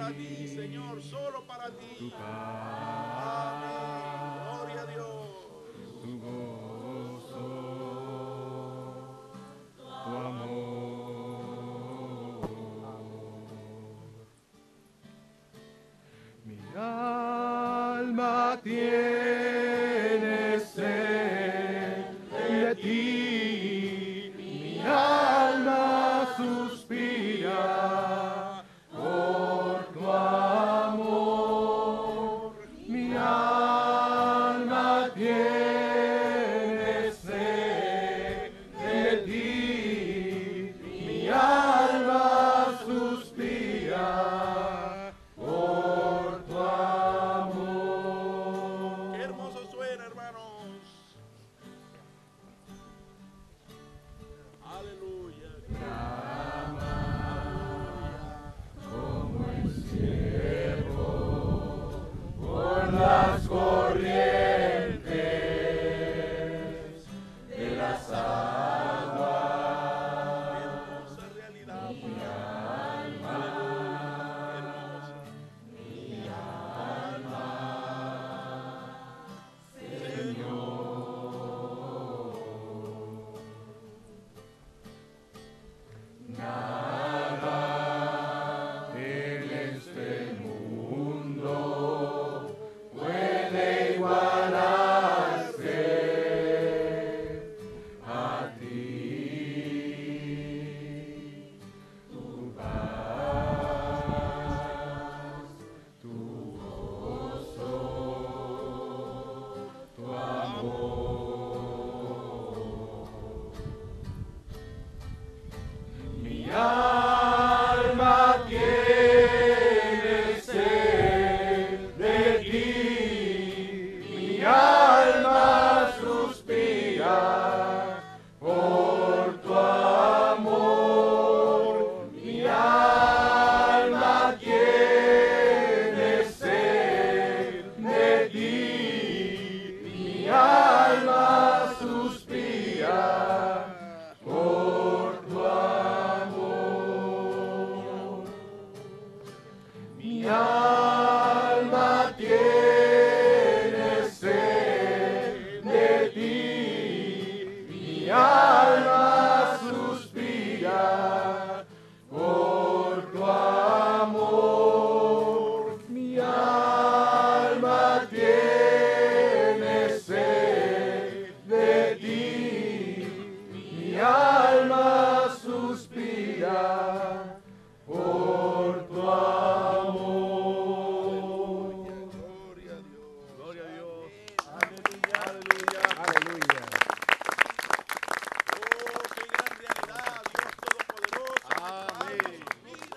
para ti, Señor, solo para ti. Tu paz, Amén. Gloria a Dios. tu gozo, tu amor. Mi alma tiene sed de ti, mi alma suspira por tu amor, mi alma tiene sed de ti, mi alma suspira por tu amor. Qué hermoso suena, hermanos. Aleluya. Como el ciervo por las corrientes de las aguas, Hermosa realidad. alma, Hermosa. nada en este mundo puede igualarse a ti. Tu paz, tu gozo, tu amor. Mi alma tiene sed de ti, mi alma suspira por tu amor, mi alma tiene sed de ti, mi alma suspira por tu amor. Mi alma tiene sed de ti, mi alma suspira por tu amor. Mi alma tiene sed de ti, mi alma suspira por tu amor. Gloria a Dios. Gloria a Dios. Aleluya. Aleluya. Aleluya. Oh, qué gran realidad, Dios Todopoderoso. Amén. Mira,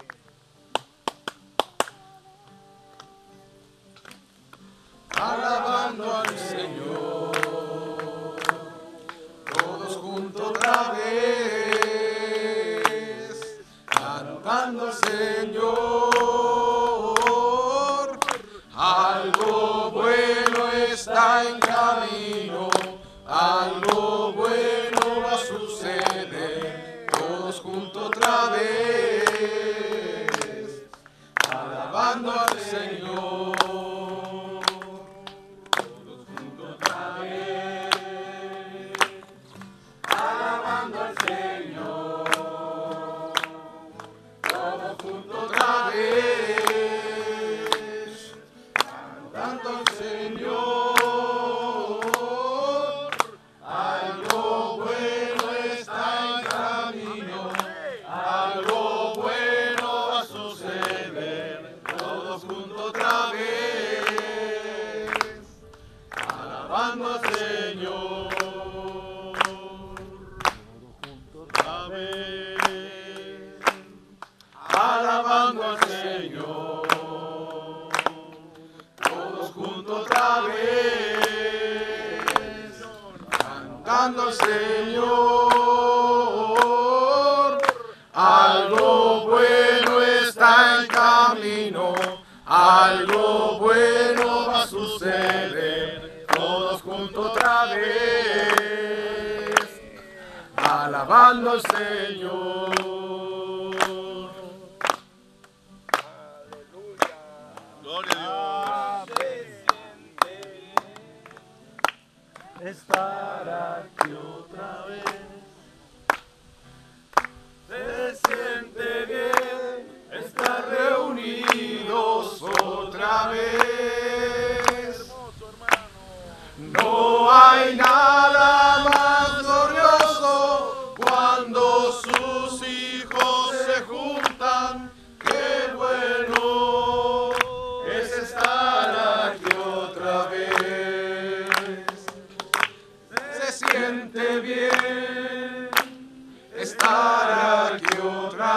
Alabando al Señor, todos juntos otra vez, alabando al Señor, algo bueno está en camino, algo bueno va a suceder, todos juntos otra vez, alabando al Señor. Alabando al Señor, todos juntos otra vez, cantando al Señor, algo bueno está en camino, algo bueno va a suceder, todos juntos otra vez, alabando al Señor. Amén. Alabando al Señor, todos juntos otra vez, cantando al Señor, algo bueno está en camino, algo bueno va a suceder, todos juntos otra vez, alabando al Señor.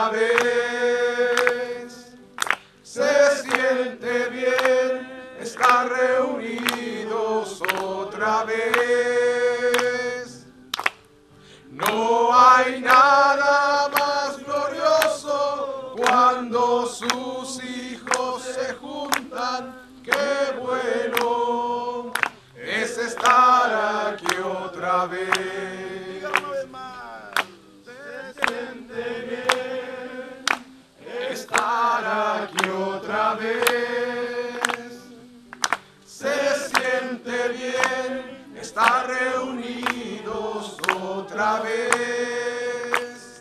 otra vez. Se siente bien estar reunidos otra vez. No hay nada más glorioso cuando sus hijos se juntan. Qué bueno es estar aquí otra vez. Dígalo una vez más. Se siente bien Estar aquí otra vez. Se siente bien estar reunidos otra vez.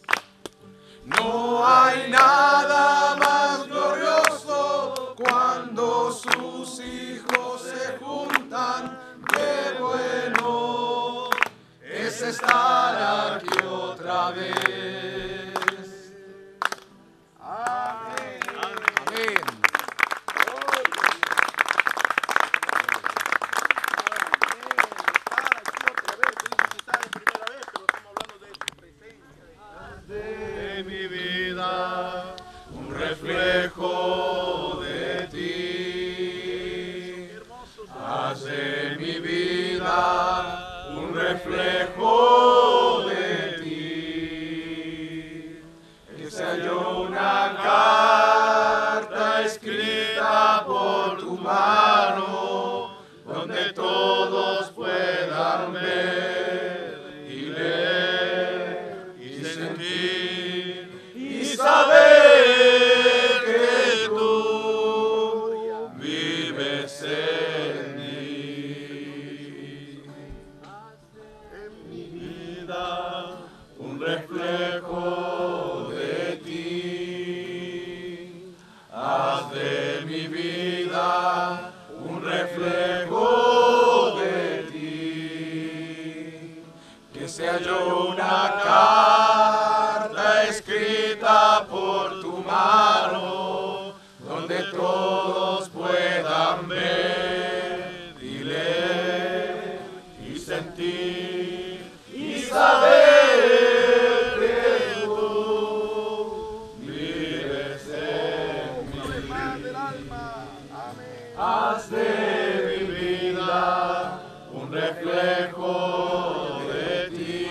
No hay nada más glorioso cuando sus hijos se juntan. Qué bueno es estar aquí otra vez. Amén. Amén. Estar aquí otra vez, dice quizás es primera vez, pero estamos hablando de tu presencia. De mi vida, un reflejo de ti. Haz de mi vida un reflejo de ti. Que sea yo una carta escrita por tu mano, donde todos puedan ver y leer y sentir y saber que tú vives en mí. En mi vida un reflejo de ti. Haz de mi vida un reflejo de ti. Que sea yo una carta escrita por tu mano, donde todos puedan ver y leer y sentir y saber que tú vives en Una vez mí. más del alma. Amén. Haz de mi vida un reflejo de ti.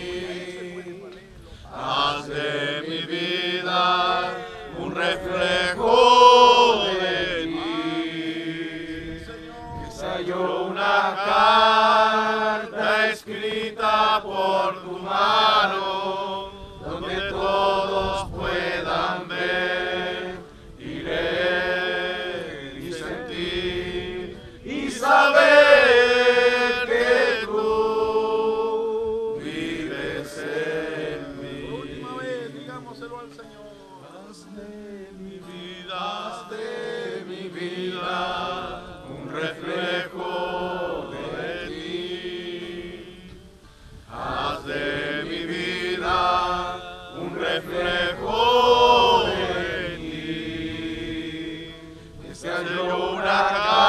Haz de mi vida un reflejo de ti. Que sea yo una carta escrita por tu mano, donde todos puedan ver y leer y sentir y saber que tú vives en Por mí. última vez, digámoselo al Señor. Haz de mi vida un reflejo de ti. Haz de mi vida un reflejo de ti. Que sea yo una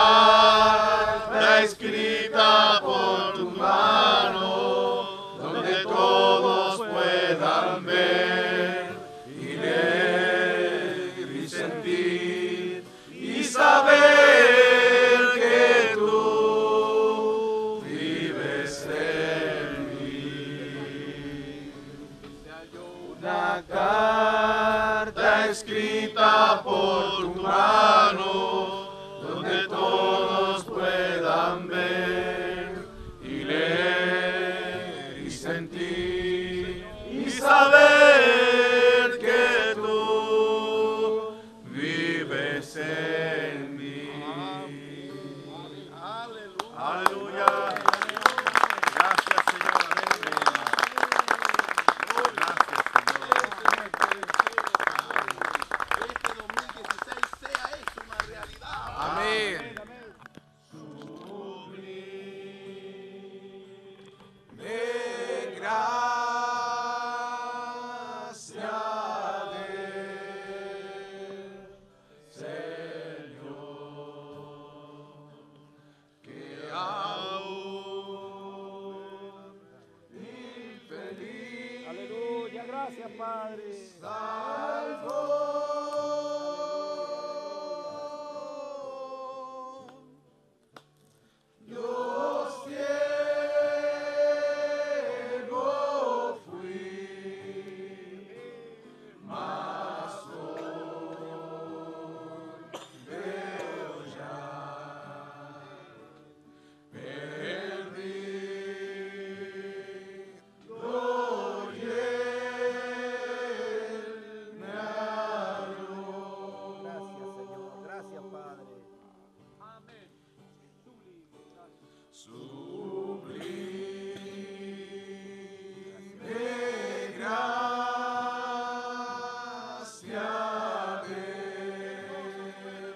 carta escrita por tu mano, donde todos puedan ver y leer y sentir y saber que tú vives en mí. Una carta escrita por tu mano, donde todos puedan ver y leer y sentir y saber que tú vives en mí. Aleluya. Aleluya. Gracias, Señor. Amén. Gracias, Señor. Este 2016 sea eso una realidad. Padre. Yo ciego fui, mas hoy veo ya. Perdido y él me halló. Gracias, Señor. Gracias, Padre. Sublime gracia del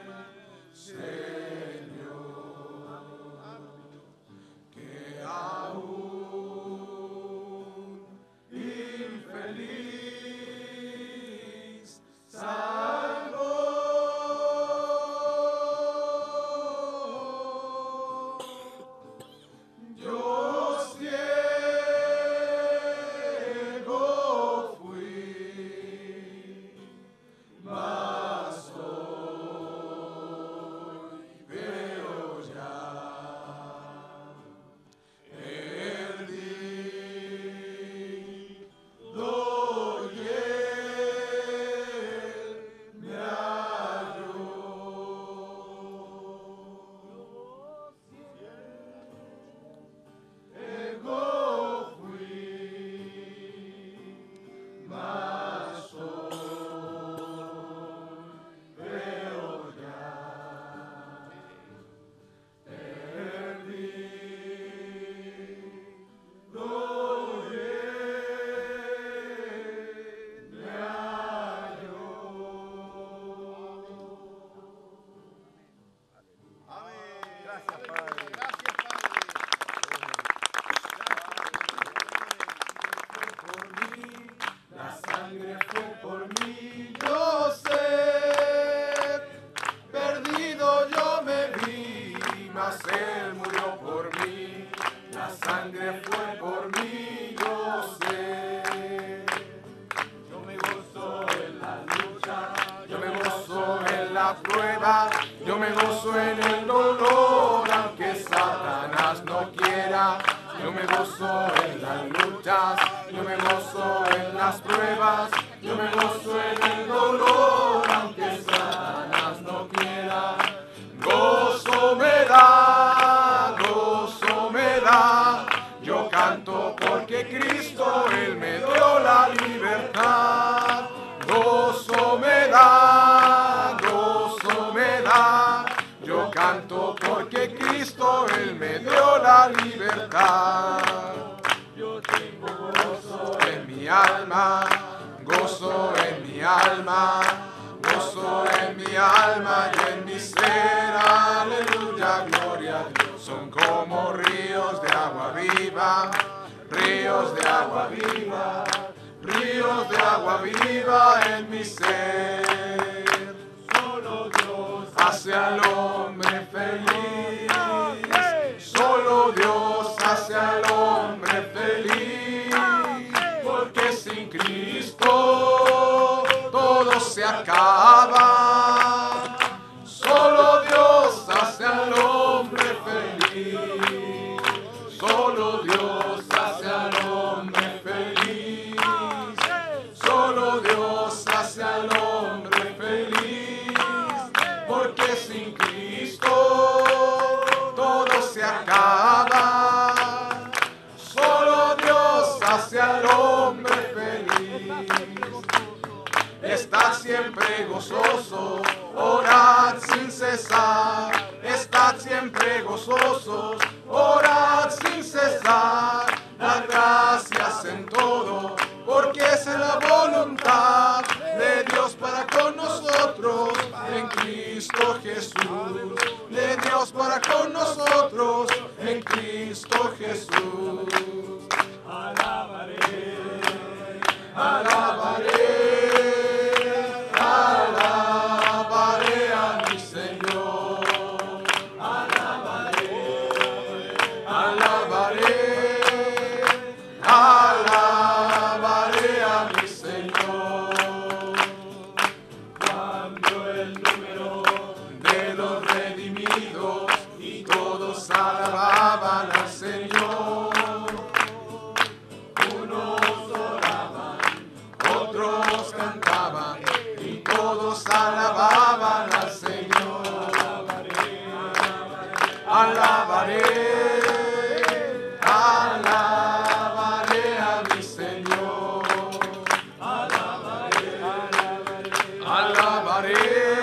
Señor, que aún infeliz salvó. Yo ciego fui, mas hoy veo ya. Perdido y él me halló. Ciego fui, mas hoy veo ya. Perdido y él me halló. Amén. Gracias, Padre. Gracias, Padre. Por mí, la sangre fue por mí, yo sé. Perdido yo me vi, mas él murió por mí. La sangre fue por mí, yo sé. Yo me gozo en la lucha, yo me gozo en la prueba, yo me gozo en el dolor, aunque Satanás no quiera. Yo me gozo en las luchas, yo me gozo en las pruebas, yo me gozo en el dolor, aunque Satanás no quiera. Gozo me da, yo canto porque Cristo, Él me dio la libertad. Gozo me da, yo canto porque Cristo, Él me dio la libertad. Yo tengo gozo en mi alma, gozo en mi alma, gozo en mi alma y en mi ser. Aleluya, gloria a Dios. Son como ríos de agua viva, ríos de agua viva, ríos de agua viva en mi ser. Solo Dios hace al hombre feliz, solo Dios hace al hombre feliz, porque sin Cristo todo se acaba. Solo Dios hace al hombre feliz, solo Dios hace al hombre feliz, solo Dios hace al hombre feliz, porque sin Cristo todo se acaba. Solo Dios hace al hombre feliz. Estad siempre gozosos, orad sin cesar. Estad siempre gozosos, orad sin cesar. Dad gracias en todo, porque es la voluntad de Dios para con nosotros en Cristo Jesús. De Dios para con nosotros en Cristo Jesús. Alabaré, alabaré. Alabaré a mi Señor, alabaré, alabaré, alabaré a mi Señor. ellos alababan al Señor. Alabaré, alabaré a mi Señor. Alabaré, alabaré,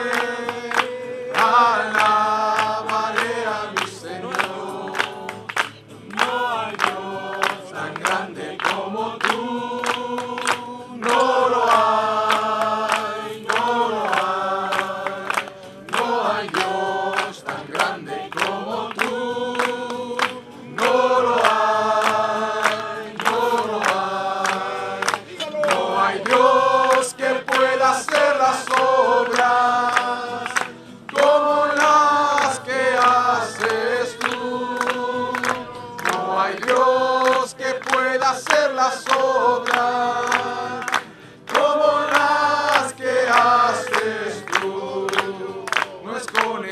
alabaré a mi Señor. No hay Dios tan grande como tú. No lo hay, no lo hay. No hay Dios tan grande como tú. No lo hay, no lo hay. No hay Dios que pueda hacer las obras como las que haces tú. No hay Dios que pueda hacer las obras como las que haces tú. No es con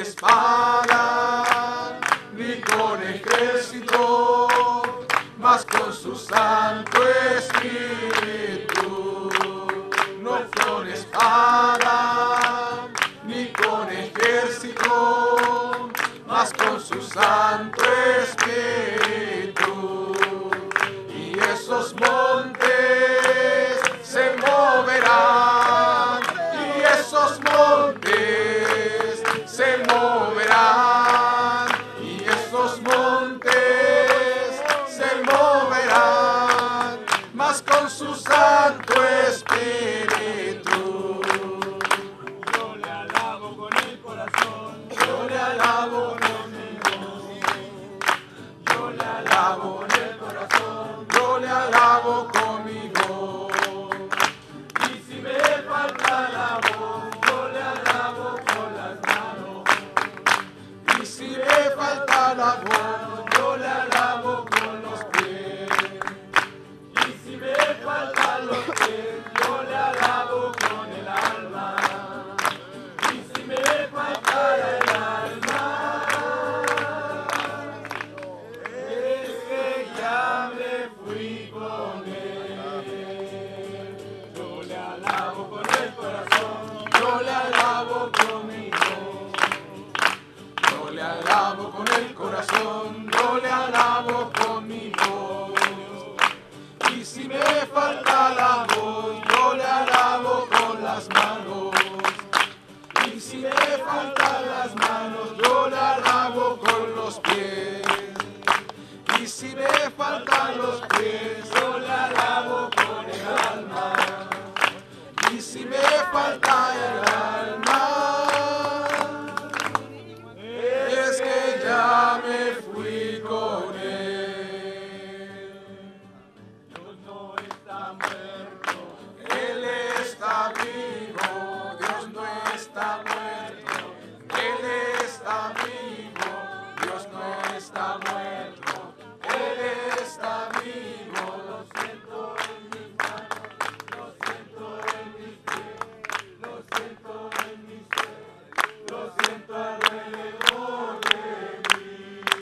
espada ni con ejército, mas con su Santo Espíritu. No es con espada ni con ejército, mas con su Santo Espíritu. Y esos montes se moverán, y esos montes se moverán, y esos montes se moverán, mas con su Santo Espíritu. Yo le alabo con el corazón, Yo le alabo con mi voz, yo le alabo con el corazón. yo le alabo con mi voz. Y si me falta la voz, yo le alabo con las manos. Y si me falta la voz, Yo le alabo con los pies. Y si me faltan los pies, yo le alabo con el alma. Y si me falta el alma, es que ya me fui con él. Yo le alabo con el corazón, yo le alabo con mi voz. Yo le alabo con el corazón, yo le alabo con mi voz. Y si me falta la voz, yo le alabo con las manos. Y si me faltan las manos, yo le alabo con los pies. Y si me faltan los pies, yo le alabo con el alma. Y si me falta el alma, es que ya me fui con él. Dios no está muerto. Él está vivo, Dios no está muerto. Él está vivo, Dios no está muerto. Él está vivo. Lo siento en mis manos, lo siento en mis pies, lo siento en mi ser, lo siento alrededor de mí.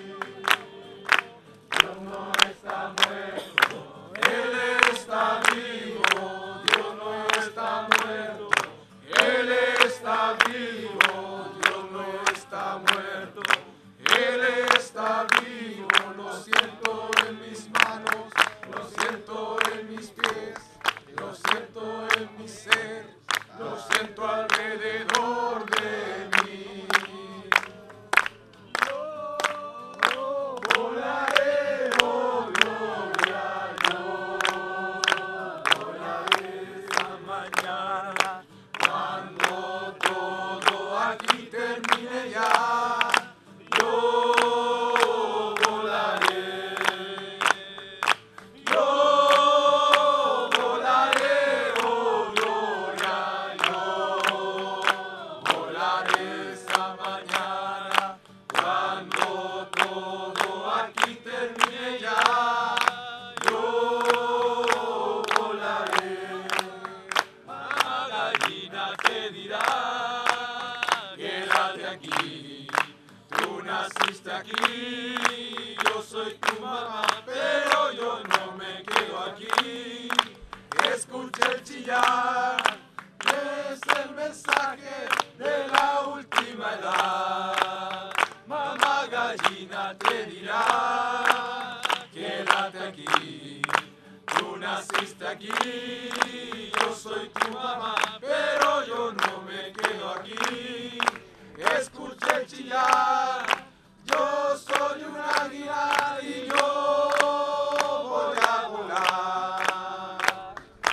Dios no está muerto, Él está vivo, Dios no está muerto. Él está vivo, Dios no está muerto. Él está vivo, lo siento en mis manos, lo siento en mis pies, lo siento en mi ser, lo siento alrededor de mí. Volaré, oh gloria, yo volaré esta mañana cuando todo aquí termine ya. Yo volaré, oh gloria, yo volaré esta mañana cuando todo aquí termine ya. Yo volaré. la gallina te dirá, Quédate aquí, tú naciste aquí, yo soy tu mamá, pero yo no me quedo aquí. Escucha el chillar, es el mensaje misma edad. Mamá gallina te dirá, quédate aquí, tú naciste aquí, yo soy tu mamá, pero yo no me quedo aquí. Escuché chillar, yo soy un águila y yo voy a volar.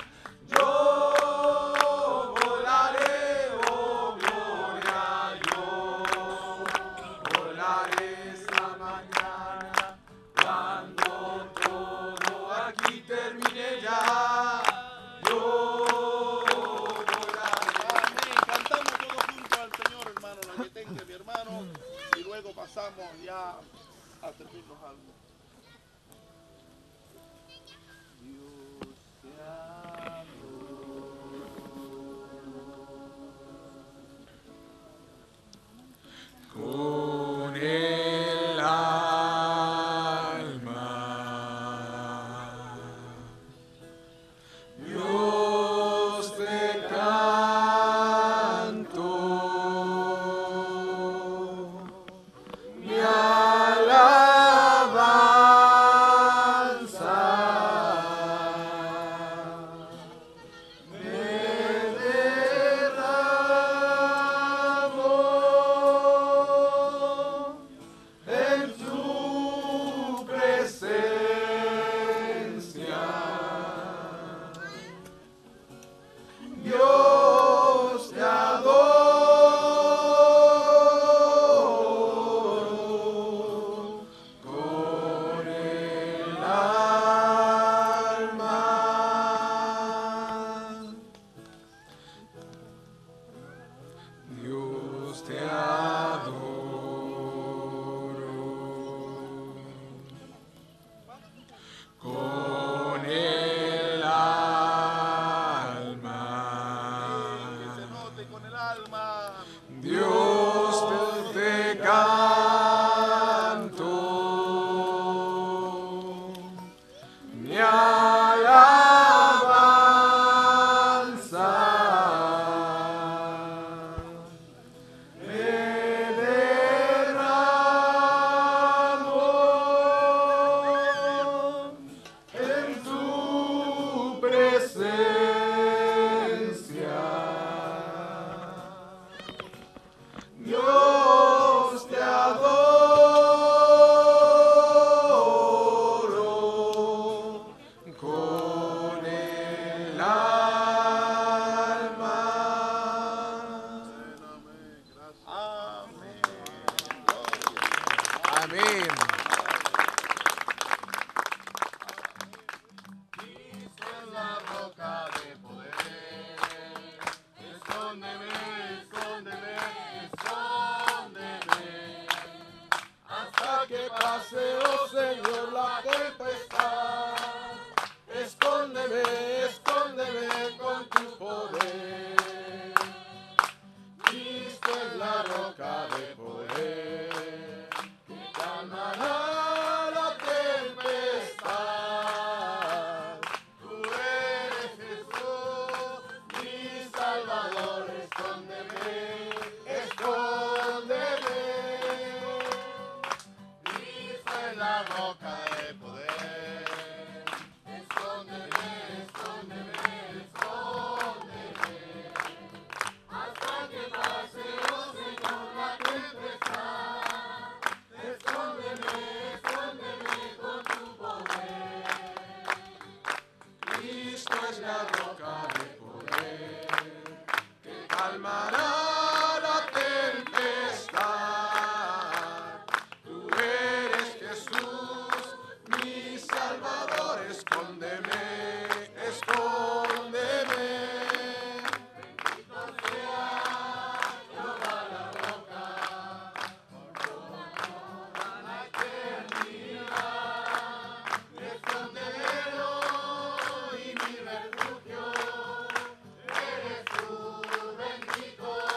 Yo volaré, oh gloria, yo volaré esta mañana cuando todo aquí termine ya. Yo volaré. Amén. Cantamos todos juntos al Señor, hermano, la que tenga mi hermano, y luego pasamos ya a servirnos algo. Dios te adoro. Con el alma, Dios te canto, mi alabanza me derramo en tu presencia. Dios te adoro con el alma. Dios te adoro con el alma. Que se note con el alma. Dios te canto, mi alabanza me derramo en tu presencia. Dios te adoro con el alma. Amén. Gracias. Amén. Amén. Cristo es la roca de poder. Escóndeme, escóndeme, escóndeme. Hasta que pase, oh Señor, la tempestad. Escóndeme, escóndeme con tu poder. Cristo es la roca de poder que calmará la tempestad. Tú eres Jesús, mi Salvador. Escóndeme, escóndeme. Cristo es la roca de poder. Escóndeme, escóndeme, escóndeme. Hasta que pase, oh Señor, la tempestad. Escóndeme, escóndeme con tu poder. Cristo es la roca de poder que calmará la tempestad. Tú eres Jesús, mi Salvador. Escóndeme, escóndeme. Escondedero y mi refugio, eres tú bendito.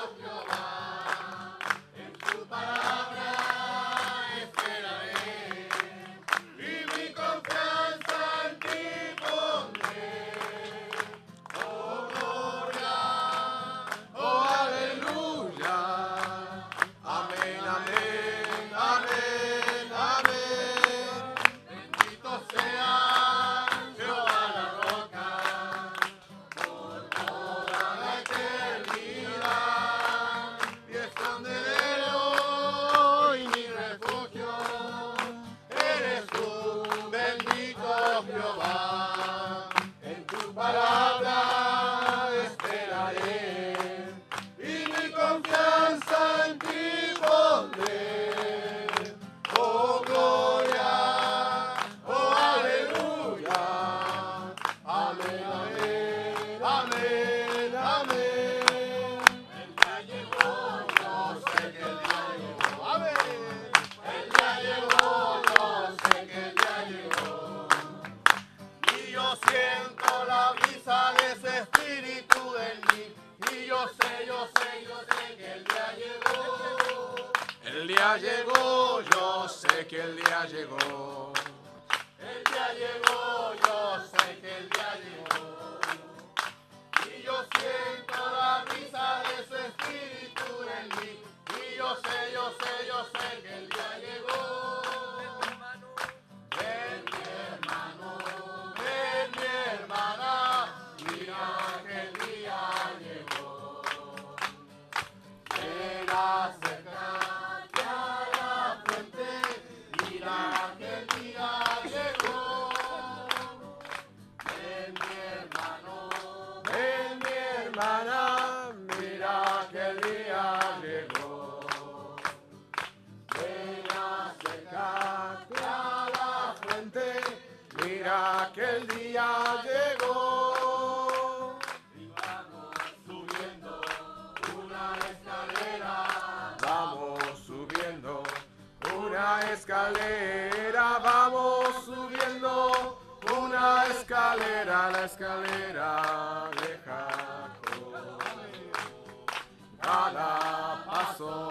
que el día llegó. El día llegó, yo sé que el día llegó. El día llegó, yo sé que el día llegó. Y yo siento la brisa de su espíritu en mí. Y yo sé que el día llegó. Ven mi hermano, ven mi hermana, mira que el día llegó. Ven acércate a la fuente, mira que el día llegó. Ven mi hermano, Ven mi hermana, mira que el día llegó. ven acércate Acércate a la fuente, mira que el día llegó. y vamos subiendo una escalera. Vamos subiendo una escalera, vamos subiendo una escalera, la escalera de Jacob. Cada paso